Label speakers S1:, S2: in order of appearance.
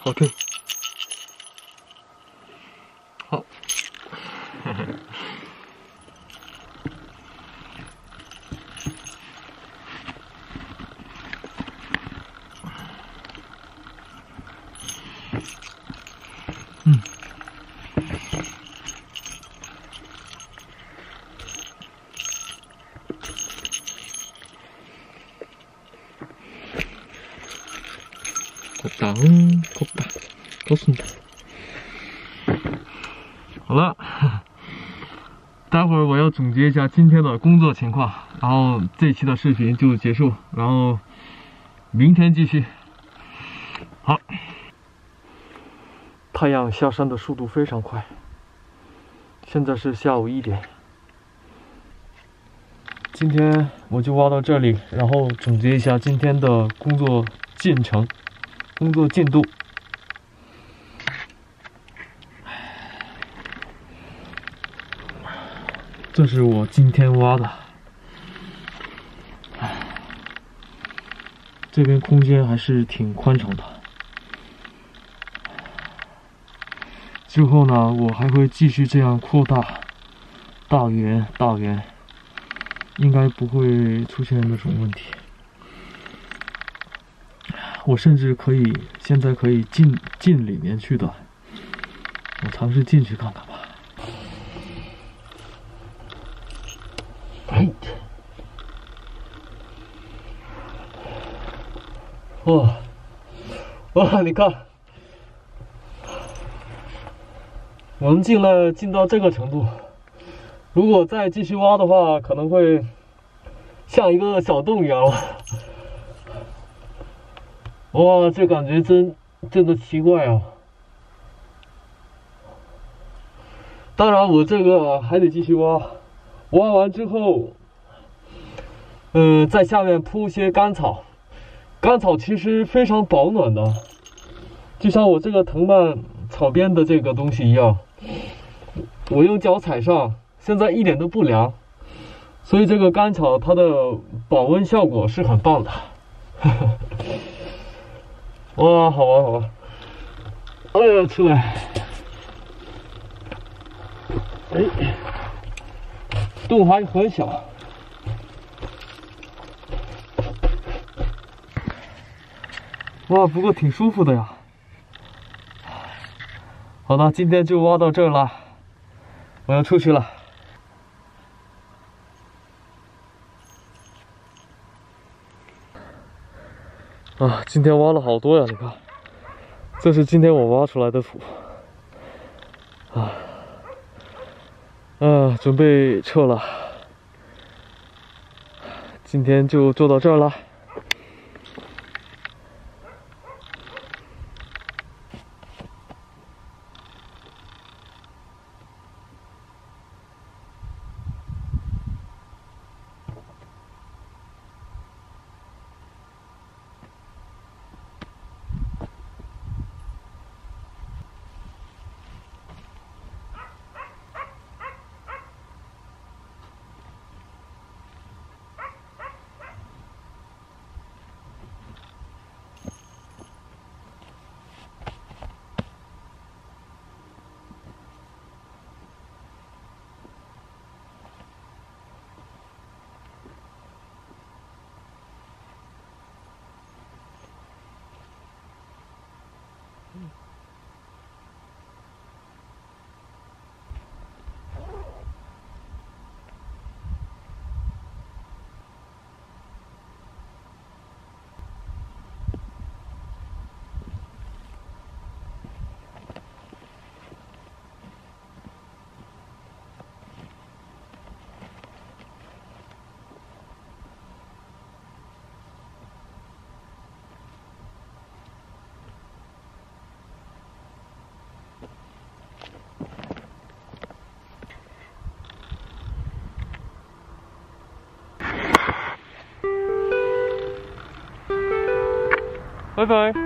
S1: 好对，好。곱다, 곱다, 좋습니다. 好了，待会儿我要总结一下今天的工作情况，然后这期的视频就结束，然后明天继续。好，太阳下山的速度非常快，现在是下午1点。今天我就挖到这里，然后总结一下今天的工作进程、工作进度。这是我今天挖的，这边空间还是挺宽敞的。之后呢，我还会继续这样扩大，大圆，应该不会出现那种问题。我甚至现在可以进里面去的，我尝试进去看看吧。哇，你看，我们进到这个程度，如果再继续挖的话，可能会像一个小洞一样了。哇，这感觉真的奇怪啊！当然，我这个还得继续挖，挖完之后，在下面铺些干草。干草其实非常保暖的，就像我这个藤蔓草编的这个东西一样，我用脚踩上，现在一点都不凉，所以这个干草它的保温效果是很棒的。哇，好玩！哎呀，出来！哎，洞还很小。哇，不过挺舒服的呀。好的，今天就挖到这儿了，我要出去了。啊，今天挖了好多呀，你看，这是今天我挖出来的土。准备撤了。今天就做到这儿了。拜拜。